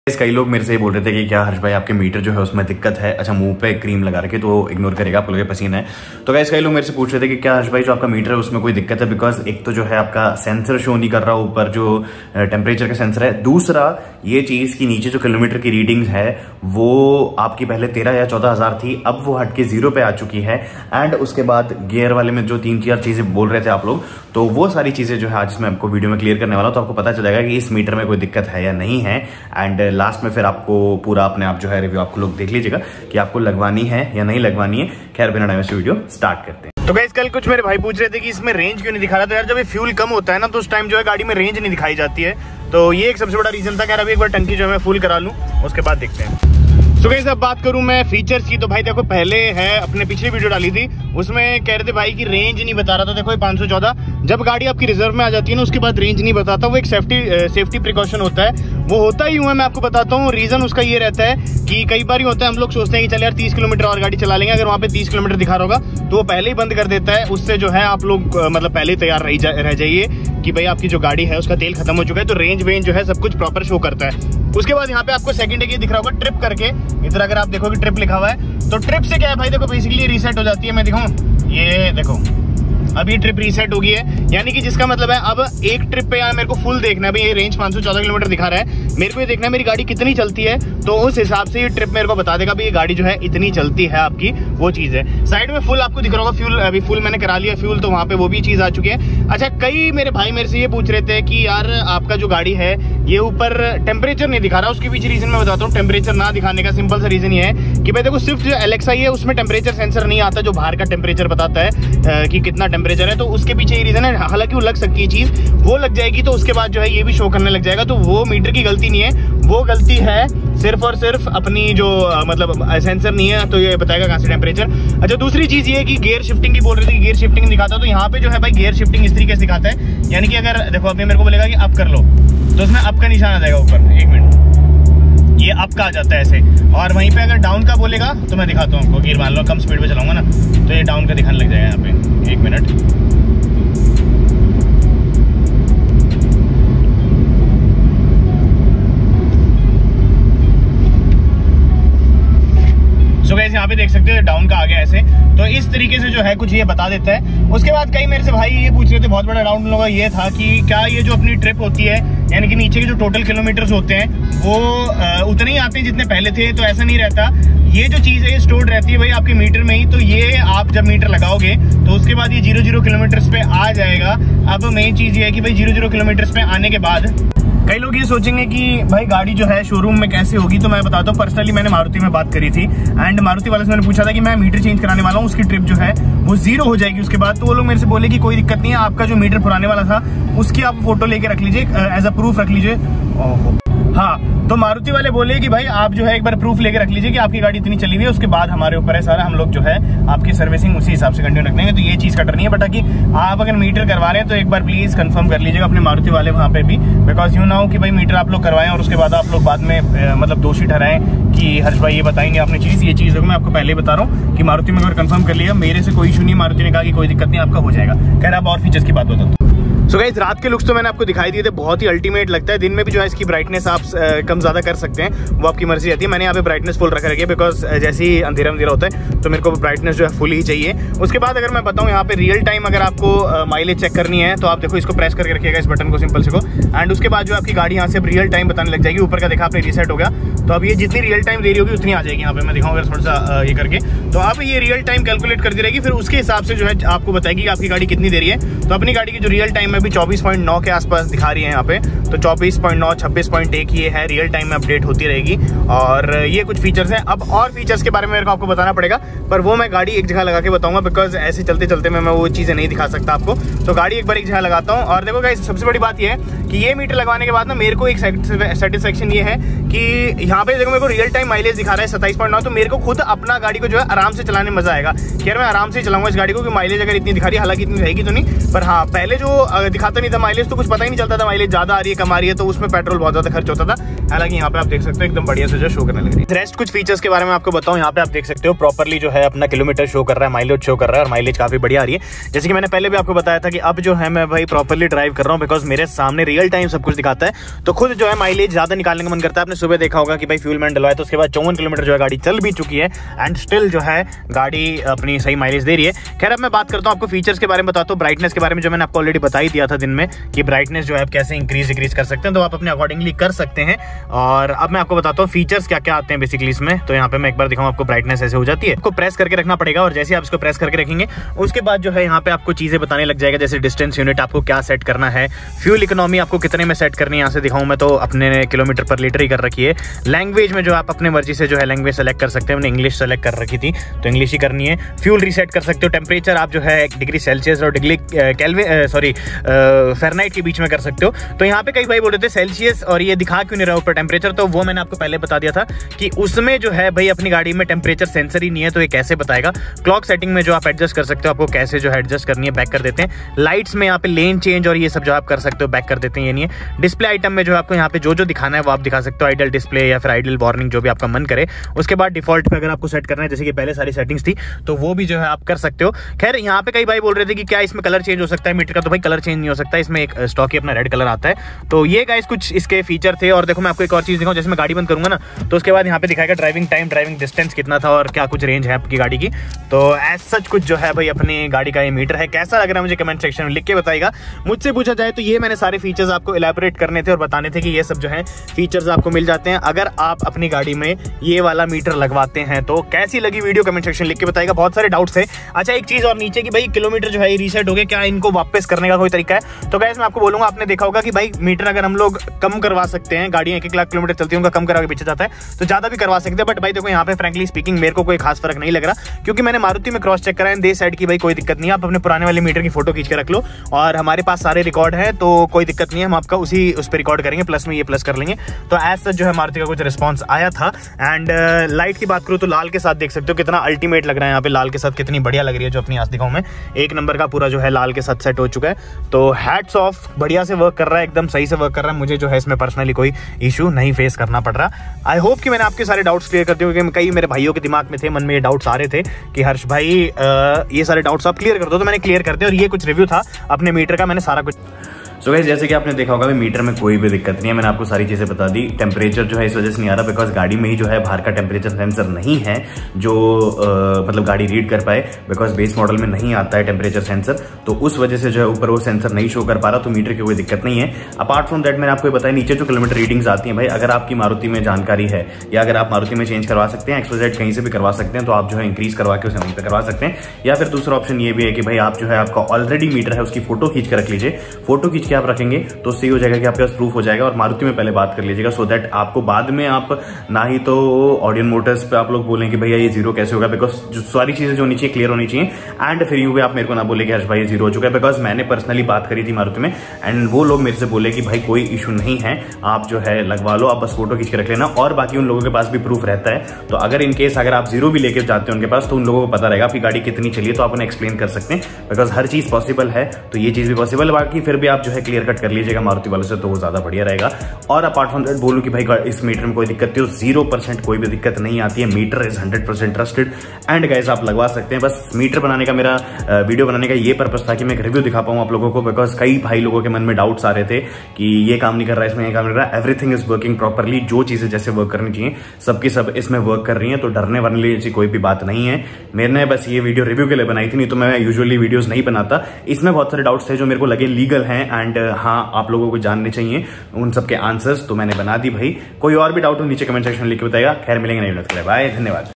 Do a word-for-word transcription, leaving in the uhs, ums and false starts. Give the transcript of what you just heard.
कई लोग मेरे से बोल रहे थे कि क्या हर्ष भाई आपके मीटर जो है उसमें दिक्कत है। अच्छा, मुंह पे क्रीम लगा रखे तो इग्नोर करेगा, आप लोगों के पसीना है। तो गाइस कई लोग मेरे से पूछ रहे थे कि क्या हर्ष भाई जो आपका मीटर है उसमें कोई दिक्कत है, बिकॉज एक तो जो है आपका सेंसर शो नहीं कर रहा ऊपर जो टेम्परेचर का सेंसर है, दूसरा ये चीज की नीचे जो किलोमीटर की रीडिंग है वो आपकी पहले तेरह या चौदह हजार थी, अब वो हट के जीरो पे आ चुकी है। एंड उसके बाद गियर वाले में जो तीन चार चीजें बोल रहे थे आप लोग, तो वो सारी चीजें जो है आज मैं आपको वीडियो में क्लियर करने वाला हूं, तो आपको पता चल जाएगा कि इस मीटर में कोई दिक्कत है या नहीं है। एंड लास्ट में फिर आपको पूरा अपने आप जो है रिव्यू आपको लोग देख लीजिएगा कि आपको लगवानी है या नहीं लगवानी है। खैर बिना टाइम से वीडियो स्टार्ट करते हैं। तो गाइस कल कुछ मेरे भाई पूछ रहे थे कि इसमें रेंज क्यों नहीं दिखा रहा, तो यार जब ये फ्यूल कम होता है ना तो उस टाइम जो है गाड़ी में रेंज नहीं दिखाई जाती है, तो ये एक सबसे बड़ा रीजन था। खैर अभी एक बार टंकी जो है मैं फुल करा लूं, उसके बाद देखते हैं। तो गाइस अब बात करूं मैं फीचर्स की, तो भाई देखो पहले है अपने पिछली वीडियो डाली थी उसमें कह रहे थे भाई कि रेंज नहीं बता रहा था। देखो पाँच सौ चौदह जब गाड़ी आपकी रिजर्व में आ जाती है ना उसके बाद रेंज नहीं बताता, वो एक सेफ्टी सेफ्टी प्रिकॉशन होता है। वो होता ही हुआ, मैं आपको बताता हूँ। रीजन उसका ये रहता है कि कई बार होता है हम लोग सोचते हैं कि चल यार तीस किलोमीटर और गाड़ी चला लेंगे, अगर वहाँ पे तीस किलोमीटर दिखा रहा होगा तो वो पहले ही बंद कर देता है। उससे जो है आप लोग मतलब पहले तैयार रह जाइए कि भाई आपकी जो गाड़ी है उसका तेल खत्म हो चुका है, तो रेंज वेंज जो है सब कुछ प्रॉपर शो करता है। उसके बाद यहाँ पे आपको सेकंड एक दिख रहा होगा ट्रिप करके, इधर अगर आप देखो कि ट्रिप लिखा हुआ है, तो ट्रिप से क्या है भाई देखो बेसिकली रीसेट हो जाती है। मैं दिखाऊं, ये देखो अब ये ट्रिप रीसेट हो गई है, यानी कि जिसका मतलब है अब एक ट्रिप पे यार मेरे को फुल देखना है। भाई ये रेंज पाँच सौ चौदह किलोमीटर दिखा रहा है, मेरे को ये देखना है मेरी गाड़ी कितनी चलती है, तो उस हिसाब से ये ट्रिप मेरे को बता देगा भाई ये गाड़ी जो है इतनी चलती है आपकी, वो चीज है। साइड में फुल आपको दिख रहा होगा फ्यूल, अभी फुल मैंने करा लिया फ्यूल, तो वहाँ पे वो भी चीज आ चुकी है। अच्छा, कई मेरे भाई मेरे से ये पूछ रहे थे कि यार आपका जो गाड़ी है ये ऊपर टेम्परेचर नहीं दिखा रहा, उसके पीछे रीजन मैं बताता हूँ। टेम्परेचर ना दिखाने का सिंपल सा रीजन ये है कि भाई देखो स्विफ्ट जो एलेक्सा है उसमें टेम्परेचर सेंसर नहीं आता जो बाहर का टेम्परेचर बताता है कि कितना टेम्परेचर है, तो उसके पीछे ये रीजन है। हालांकि वो लग सकती है चीज, वो लग जाएगी तो उसके बाद जो है ये भी शो करने लग जाएगा, तो वो मीटर की गलती नहीं है, वो गलती है सिर्फ और सिर्फ अपनी जो मतलब सेंसर नहीं है, तो ये बताएगा कहाँ से टेम्परेचर। अच्छा, दूसरी चीज ये कि गियर शिफ्टिंग की बोल रही थी, गियर शिफ्टिंग दिखाता, तो यहाँ पे जो है भाई गियर शिफ्टिंग इस तरीके से दिखाता है, यानी कि अगर देखो अभी मेरे को बोलेगा कि अप कर लो तो उसमें अप का निशान आ जाएगा ऊपर, एक मिनट, ये अप का आ जाता है ऐसे। और वहीं पे अगर डाउन का बोलेगा तो मैं दिखाता हूँ आपको, गियर मान लो कम स्पीड पे चलाऊंगा ना तो ये डाउन का दिखाने लग जाएगा यहाँ पे, एक मिनट। तो गाइस यहाँ पे देख सकते हो डाउन का आ गया ऐसे, तो इस तरीके से जो है कुछ ये बता देता है। उसके बाद कई मेरे से भाई ये पूछ रहे थे, बहुत बड़ा डाउन लोगों का ये था कि क्या ये जो अपनी ट्रिप होती है यानी कि नीचे के जो टोटल किलोमीटर्स होते हैं वो आ, उतने ही आते हैं जितने पहले थे, तो ऐसा नहीं रहता। ये जो चीज है ये स्टोर्ड रहती है भाई आपके मीटर में ही, तो ये आप जब मीटर लगाओगे तो उसके बाद ये जीरो जीरो किलोमीटर्स पे आ जाएगा। अब मेन चीज ये है कि भाई जीरो जीरो किलोमीटर्स पे आने के बाद कई लोग ये सोचेंगे कि भाई गाड़ी जो है शोरूम में कैसे होगी, तो मैं बताता हूँ। पर्सनली मैंने मारुति में बात करी थी एंड मारुति वाले से मैंने पूछा था कि मैं मीटर चेंज कराने वाला हूँ, उसकी ट्रिप जो है वो जीरो हो जाएगी उसके बाद, तो वो लोग मेरे से बोले कि कोई दिक्कत नहीं है, आपका जो मीटर पुराने वाला था उसकी आप फोटो लेके रख लीजिए, एज अ प्रूफ रख लीजिए। हाँ, तो मारुति वाले बोले कि भाई आप जो है एक बार प्रूफ लेके रख लीजिए कि आपकी गाड़ी इतनी चली हुई है, उसके बाद हमारे ऊपर है सारा, हम लोग जो है आपकी सर्विसिंग उसी हिसाब से कंटिन्यू रखेंगे, तो ये चीज का डर नहीं है। बट कि आप अगर मीटर करवा रहे हैं तो एक बार प्लीज कंफर्म कर लीजिएगा अपने मारुति वाले वहाँ पे भी, बिकॉज यू ना हो कि भाई मीटर आप लोग करवाएं और उसके बाद आप लोग बाद में मतलब दोषी ठहराएं कि हर्ष भाई ये बताएंगे आपने चीज, ये चीज मैं आपको पहले ही बता रहा हूँ कि मारुति में अगर कंफर्म कर लिया, मेरे से कोई इशू नहीं, मारुति ने कहा कि कोई दिक्कत नहीं आपका हो जाएगा। खैर आप और फीचर्स की बात बताता हूँ। सो गाइस रात के लुक्स तो मैंने आपको दिखाई दिए थे, बहुत ही अल्टीमेट लगता है। दिन में भी जो है इसकी ब्राइटनेस आप आ, कम ज्यादा कर सकते हैं, वो आपकी मर्जी रहती है। मैंने यहाँ पे ब्राइटनेस फुल रख रखी है बिकॉज जैसे ही अंधेरा अंधेरा होता है तो मेरे को ब्राइटनेस जो है फुल ही चाहिए। उसके बाद अगर मैं बताऊँ यहाँ पे रियल टाइम अगर आपको माइलेज चेक करनी है तो आप देखो इसको प्रेस करके रखिएगा इस बटन को, सिंपल से को, एंड उसके बाद जो आपकी गाड़ी यहाँ से रियल टाइम बताने लग जाएगी। ऊपर का देखा आपने रीसेट हो गया, तो अब ये जितनी रियल टाइम दे रही होगी उतनी आ जाएगी। यहाँ पे मैं दिखाऊंगा थोड़ा सा ये करके, तो अब ये रियल टाइम कैलकुलेट करती रहेगी, फिर उसके हिसाब से जो है आपको बताएगी कि आपकी गाड़ी कितनी दे रही है। तो अपनी गाड़ी की जो रियल टाइम में भी चौबीस पॉइंट नौ के आसपास दिखा रही है यहाँ पे, तो चौबीस पॉइंट नौ, छब्बीस पॉइंट एक ये है, रियल टाइम में अपडेट होती रहेगी। और ये कुछ फीचर्स हैं। अब और फीचर्स के बारे में मेरे को आपको बताना पड़ेगा, पर वो मैं गाड़ी एक जगह लगा के बताऊंगा, बिकॉज ऐसे चलते चलते में मैं वो चीजें नहीं दिखा सकता आपको, तो गाड़ी एक बार एक जगह लगाता हूँ। और देखो गाइस सबसे बड़ी बात ये है कि ये मीटर लगवाने के बाद ना मेरे को एक सेटिस्फेक्शन ये है कि यहाँ पे देखो मेरे को रियल टाइम माइलेज दिखा रहा है सत्ताईस पॉइंट नौ, तो मेरे को खुद अपना गाड़ी को जो है आराम से चलाने में मजा आएगा। यार मैं आराम से चलाऊंगा इस गाड़ी को, कि माइलेज अगर इतनी दिखा रही है, हालांकि इतनी रहेगी तो नहीं, पर हाँ पहले जो दिखाता नहीं था माइलेज तो कुछ पता ही नहीं चलता था माइलेज ज्यादा आ रही है कम आ रही है तो उसमें पेट्रोल बहुत ज्यादा खर्च होता था। हालांकि यहाँ पे आप देख सकते हो एकदम बढ़िया से जो शो करने लग रही है। रेस्ट कुछ फीचर्स के बारे में आपको बताऊं, यहाँ पे आप देख सकते हो प्रॉपर्ली जो है अपना किलोमीटर शो कर रहा है, माइलेज शो कर रहा है, और माइलेज काफी बढ़िया आ रही है। जैसे कि मैंने पहले भी आपको बताया था कि अब जो है मैं भाई प्रॉपर्ली ड्राइव कर रहा हूँ, बिकॉज मेरे सामने रियल टाइम सब कुछ दिखाता है, तो खुद जो है माइलेज ज्यादा निकालने का मन करता है। आपने सुबह देखा होगा कि भाई फ्यूल मैंने डलवाया तो उसके बाद चौवन किलोमीटर जो है गाड़ी चल भी चुकी है एंड स्टिल जो है गाड़ी अपनी सही माइलेज दे रही है। खैर अब मैं बात करता हूँ आपको फीचर्स के बारे में बताता हूँ। ब्राइटनेस के बारे में जो मैंने आपको ऑलरेडी बता ही दिया था दिन में कि ब्राइटनेस जो है आप कैसे इंक्रीज डिक्रीज कर सकते हैं, तो आप अपने अकॉर्डिंगली कर सकते हैं। और अब मैं आपको बताता हूँ फीचर्स क्या क्या आते हैं बेसिकली इसमें। तो यहाँ पे मैं एक बार दिखाऊँ आपको, ब्राइटनेस ऐसे हो जाती है, आपको प्रेस करके रखना पड़ेगा, और जैसे आप इसको प्रेस करके रखेंगे उसके बाद जो है यहाँ पे आपको चीजें बताने लग जाएगा, जैसे डिस्टेंस यूनिट आपको क्या सेट करना है, फ्यूल इकोनॉमी आपको कितने में सेट करनी है। यहाँ से दिखाऊँ मैं तो अपने किलोमीटर पर लीटर ही कर रखी है। लैंग्वेज में जो आप अपने मर्जी से जो है लैंग्वेज सेलेक्ट कर सकते हैं, मैंने इंग्लिश सेलेक्ट कर रखी थी तो इंग्लिश ही करनी है। फ्यूल रीसेट कर सकते हो, टेम्परेचर आप जो है डिग्री सेल्सियस और डिग्री केल्विन सॉरी फ़ारेनहाइट के बीच में कर सकते हो। तो यहाँ पे कई भाई बोल रहे थे सेल्सियस और ये दिखा क्यों नहीं रहा ऊपर टेम्परेचर, तो वो मैंने आपको पहले बता दिया था कि उसमें जो है भाई अपनी गाड़ी में टेम्परेचर सेंसर ही नहीं है, तो ये कैसे बताएगा। क्लॉक सेटिंग में जो आप एडजस्ट कर सकते हो, आपको कैसे जो है एडजस्ट करनी है, बैक कर देते हैं। लाइट्स में यहाँ पे लेन चेंज और ये सब जो आप कर सकते हो बैक कर देते हैं, ये नहीं है। डिस्प्ले आइटम में जो आपको यहाँ पे जो जो दिखाना है वो आप दिखा सकते हो, आइडल डिस्प्ले या फिर आइडल वार्निंग जो भी आपका मन करे। उसके बाद डिफॉल्ट पे अगर आपको सेट करना है, जैसे कि पहले सारी सेटिंग्स थी, तो वो भी जो है आप कर सकते हो। खैर यहाँ पे कई भाई बोल रहे थे कि क्या इसमें कलर चेंज हो सकता है मीटर का, तो भाई कलर चेंज नहीं हो सकता, इसमें एक स्टॉक ही अपना रेड कलर आता है। तो ये गाइस कुछ इसके फीचर थे। और देखो मैं आपको एक और चीज दिखाऊं, जैसे मैं गाड़ी बंद करूंगा ना तो उसके बाद यहाँ पे दिखाएगा ड्राइविंग टाइम, ड्राइविंग डिस्टेंस कितना था और क्या कुछ रेंज है आपकी गाड़ी की। तो एज सच कुछ जो है भाई अपनी गाड़ी का ये मीटर है। कैसा लग रहा है मुझे कमेंट सेक्शन में लिख के बताइएगा। मुझसे पूछा जाए तो ये मैंने सारे फीचर्स आपको इलैबोरेट करने थे और बताने थे कि ये सब जो है फीचर्स आपको मिल जाते हैं अगर आप अपनी गाड़ी में ये वाला मीटर लगवाते हैं। तो कैसी लगी वीडियो कमेंट सेक्शन लिख के बताइएगा। बहुत सारे डाउट्स थे। अच्छा एक चीज और नीचे कि भाई किलोमीटर जो है रीसेट हो गए, क्या इनको वापस करने का कोई तरीका है? तो गाइस मैं आपको बोलूंगा, आपने देखा होगा कि भाई मीटर अगर हम लोग कम करवा सकते हैं, गाड़ियां एक एक लाख किलोमीटर चलती है उनका कम करा के पीछे जाता है, तो ज्यादा भी करवा सकते हैं। बट भाई देखो यहाँ पे फ्रैंकली स्पीकिंग मेरे को कोई खास फर्क नहीं लग रहा, क्योंकि मैंने मारुति में क्रॉस चेक करा दे साइड की भाई कोई दिक्कत नहीं है। आप अपने पुराने वाले मीटर की फोटो खींच के रख लो और हमारे पास सारे रिकॉर्ड है तो कोई दिक्कत नहीं है, हम आपका उसी उस पर रिकॉर्ड करेंगे, प्लस में ये प्लस कर लेंगे। तो एज सच जो है मारुति का कुछ रिस्पॉन्स आया था। एंड लाइट की बात करूँ तो लाल के साथ देख सकते हो कितना अल्टीमेट लग रहा है। यहाँ पे लाल के साथ कितनी बढ़िया लग रही है, जो अपनी आंख दिखाऊं मैं, एक नंबर का पूरा जो है लाल के साथ सेट हो चुका है। तो हैट्स ऑफ, बढ़िया से वर्क कर रहा है, एकदम सही से वर्क कर रहा है। मुझे जो है इसमें पर्सनली कोई इशू नहीं फेस करना पड़ रहा। आई होप कि मैंने आपके सारे डाउट्स क्लियर कर दिए, क्योंकि कई मेरे भाइयों के दिमाग में थे, मन में ये डाउट्स आ रहे थे कि हर्ष भाई आ, ये सारे डाउट्स आप क्लियर कर दो, तो मैंने क्लियर कर दिया। और ये कुछ रिव्यू था अपने मीटर का, मैंने सारा कुछ। सो so गाइस जैसे कि आपने देखा होगा मीटर में कोई भी दिक्कत नहीं है, मैंने आपको सारी चीजें बता दी। टेम्परेचर जो है इस वजह से नहीं आ रहा बिकॉज गाड़ी में ही जो है बाहर का टेम्परेचर सेंसर नहीं है जो आ, मतलब गाड़ी रीड कर पाए, बिकॉज बेस मॉडल में नहीं आता है टेम्परेचर सेंसर, तो उस वजह से जो है ऊपर वो सेंसर नहीं शो कर पा रहा, तो मीटर की कोई दिक्कत नहीं है। अपार्ट फ्रॉम दैट मैंने आपको बताया नीचे जो किलोमीटर रीडिंग्स आती है, भाई अगर आपकी मारुति में जानकारी है या अगर आप मारुति में चेंज करवा सकते हैं, एक्स वाई जेड कहीं से भी करवा सकते हैं, तो आप जो है इंक्रीज करवा के उसे वहीं पर करवा सकते हैं। या फिर दूसरा ऑप्शन ये भी है कि भाई आप जो है आपका ऑलरेडी मीटर है उसकी फोटो खींच के रख लीजिए। फोटो खींच के आप रखेंगे तो उससे हो जाएगा कि आपके पास प्रूफ हो जाएगा, और मारुति में पहले बात कर लीजिएगा, सो दैट आपको बाद में आप ना ही तो ऑडियन मोटर्स पे आप लोग बोलेंगे भैया ये जीरो कैसे होगा, बिकॉज जो सारी चीजें जो होनी चाहिए क्लियर होनी चाहिए। एंड फिर यूं भी आप मेरे को ना बोले कि हर्ष भाई जीरो हो चुका है, बिकॉज मैंने पर्सनली बात करी थी मारुति में एंड वो लोग मेरे से बोले कि भाई कोई इशू नहीं है, आप जो है लगवा लो, आप बस फोटो खींच के रख लेना। और बाकी उन लोगों के पास भी प्रूफ रहता है, तो अगर इन केस अगर आप जीरो भी लेकर जाते हैं उनके पास, तो उन लोगों को पता रहेगा आपकी गाड़ी कितनी चलिए, तो आप उन्हें एक्सप्लेन कर सकते हैं, बिकॉज हर चीज पॉसिबल है, तो ये चीज भी पॉसिबल है। बाकी फिर भी आप जो है क्लियर कट कर लीजिएगा मारुति वालों से, तो वो ज्यादा बढ़िया रहेगा। और अपार्ट फ्रॉम दैट बोलूं कि भाई इस मीटर में कोई दिक्कत नहीं, जीरो परसेंट कोई भी दिक्कत नहीं आती है। Meter is hundred percent trusted and guys आप लगवा सकते हैं। बस मीटर बनाने का मेरा वीडियो बनाने का ये पर्पस था कि मैं एक रिव्यू दिखा पाऊं आप लोगों को, बिकॉज कई भाई लोगों के मन में डाउट्स आ रहे थे कि ये काम नहीं कर रहा है, इसमें ये काम नहीं कर रहा है। एवरीथिंग इज वर्किंग प्रॉपरली, जो चीजें जैसे वर्क करनी चाहिए सबकी सब इसमें वर्क कर रही है, तो डरने वाली ऐसी कोई भी बात नहीं है। मैंने बस ये वीडियो रिव्यू के लिए बनाई थी, नहीं तो मैं यूजुअली वीडियोस नहीं बनाता। इसमें बहुत सारे डाउट्स थे जो मेरे को लगे लीगल हैं एंड हाँ आप लोगों को जानने चाहिए उन सबके आंसर्स, तो मैंने बना दी भाई। कोई और भी डाउट हो नीचे कमेंट सेक्शन में लिख के बताएगा। खैर मिलेंगे नहीं, बाय, धन्यवाद।